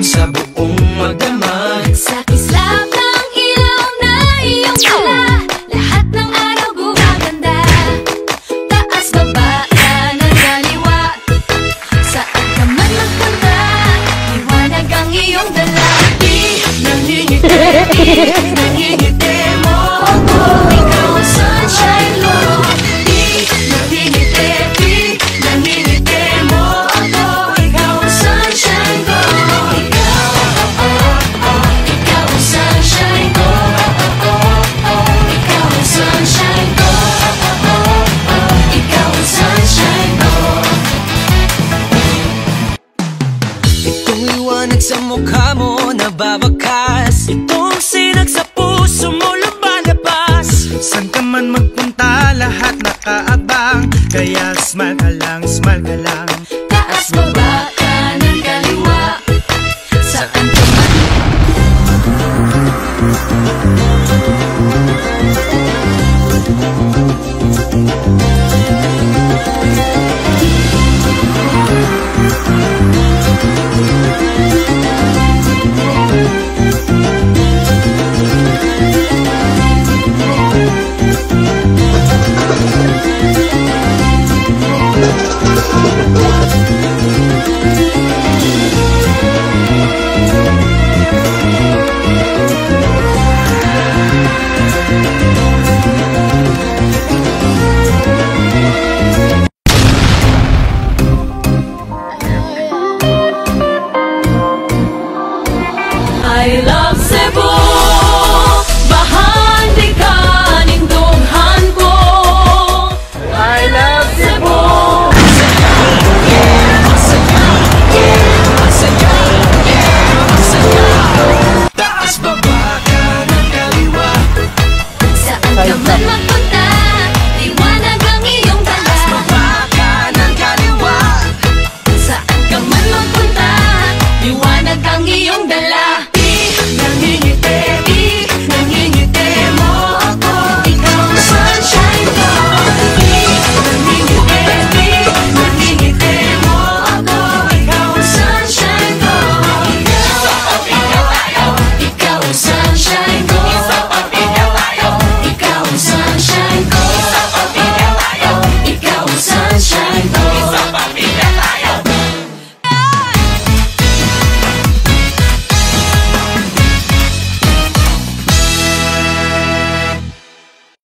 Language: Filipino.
sa buong magdamag. Sa kislap ng ilaw na iyong dala, lahat ng araw gumaganda. Taas baba kanan kaliwa, saan ka man magpunta, liwanag ang iyong dala. Di nangingiti, di nangingiti mo ako. Ikaw ang sunshine ko. Di nangingiti, di nangingiti mo ako. Ikaw ang sunshine ko. Ikaw ang sunshine ko. Ikaw ang sunshine ko. Ikaw ang sunshine ko. Itong liwanag sa mukha mo nababakas, itong sinag sa puso mo lumalabas. San ka man magpunta, lahat nakaabang. Kaya smile ka lang, smile ka lang.